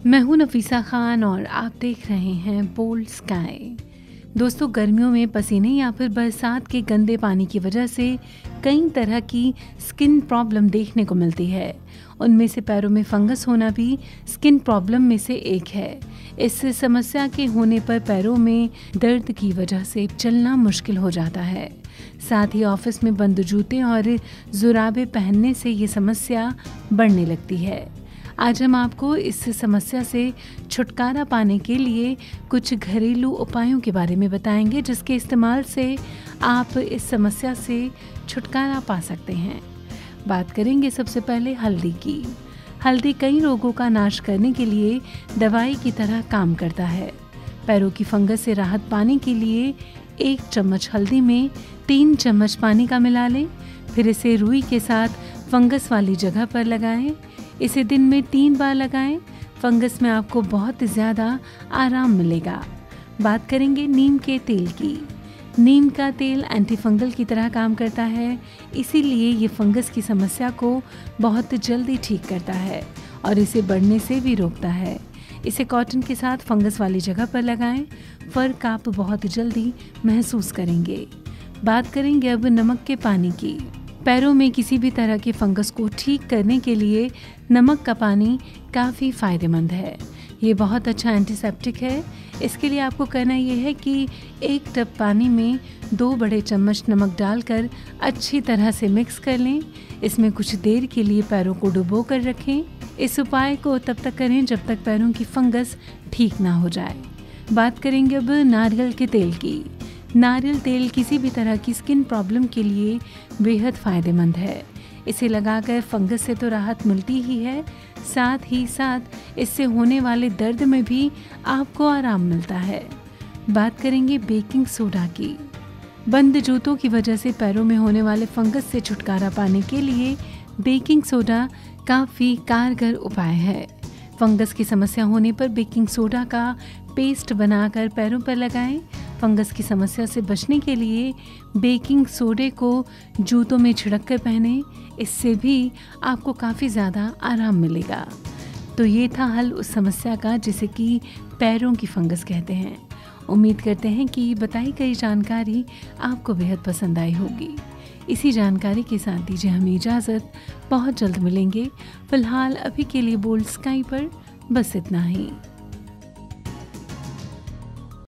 मैं हूं नफीसा खान और आप देख रहे हैं बोल्ड स्काई। दोस्तों, गर्मियों में पसीने या फिर बरसात के गंदे पानी की वजह से कई तरह की स्किन प्रॉब्लम देखने को मिलती है। उनमें से पैरों में फंगस होना भी स्किन प्रॉब्लम में से एक है। इस समस्या के होने पर पैरों में दर्द की वजह से चलना मुश्किल हो जाता है। साथ ही ऑफिस में बंद जूते और जुराबे पहनने से ये समस्या बढ़ने लगती है। आज हम आपको इस समस्या से छुटकारा पाने के लिए कुछ घरेलू उपायों के बारे में बताएंगे, जिसके इस्तेमाल से आप इस समस्या से छुटकारा पा सकते हैं। बात करेंगे सबसे पहले हल्दी की। हल्दी कई रोगों का नाश करने के लिए दवाई की तरह काम करता है। पैरों की फंगस से राहत पाने के लिए 1 चम्मच हल्दी में 3 चम्मच पानी का मिला लें। फिर इसे रुई के साथ फंगस वाली जगह पर लगाएं। इसे दिन में 3 बार लगाएं। फंगस में आपको बहुत ज़्यादा आराम मिलेगा। बात करेंगे नीम के तेल की। नीम का तेल एंटी फंगल की तरह काम करता है, इसीलिए ये फंगस की समस्या को बहुत जल्दी ठीक करता है और इसे बढ़ने से भी रोकता है। इसे कॉटन के साथ फंगस वाली जगह पर लगाएं। फर्क आप बहुत जल्दी महसूस करेंगे। बात करेंगे अब नमक के पानी की। पैरों में किसी भी तरह के फंगस को ठीक करने के लिए नमक का पानी काफ़ी फ़ायदेमंद है। ये बहुत अच्छा एंटीसेप्टिक है। इसके लिए आपको करना ये है कि 1 टब पानी में 2 बड़े चम्मच नमक डालकर अच्छी तरह से मिक्स कर लें। इसमें कुछ देर के लिए पैरों को डुबो कर रखें। इस उपाय को तब तक करें जब तक पैरों की फंगस ठीक ना हो जाए। बात करेंगे अब नारियल के तेल की। नारियल तेल किसी भी तरह की स्किन प्रॉब्लम के लिए बेहद फ़ायदेमंद है। इसे लगाकर फंगस से तो राहत मिलती ही है, साथ ही साथ इससे होने वाले दर्द में भी आपको आराम मिलता है। बात करेंगे बेकिंग सोडा की। बंद जूतों की वजह से पैरों में होने वाले फंगस से छुटकारा पाने के लिए बेकिंग सोडा काफ़ी कारगर उपाय है। फंगस की समस्या होने पर बेकिंग सोडा का पेस्ट बनाकर पैरों पर लगाएं। फंगस की समस्या से बचने के लिए बेकिंग सोडे को जूतों में छिड़क कर पहनें। इससे भी आपको काफ़ी ज़्यादा आराम मिलेगा। तो ये था हल उस समस्या का जिसे कि पैरों की फंगस कहते हैं। उम्मीद करते हैं कि बताई गई जानकारी आपको बेहद पसंद आई होगी। इसी जानकारी के साथ दीजिए हमें इजाज़त। बहुत जल्द मिलेंगे। फिलहाल अभी के लिए बोल्ड स्काई पर बस इतना ही।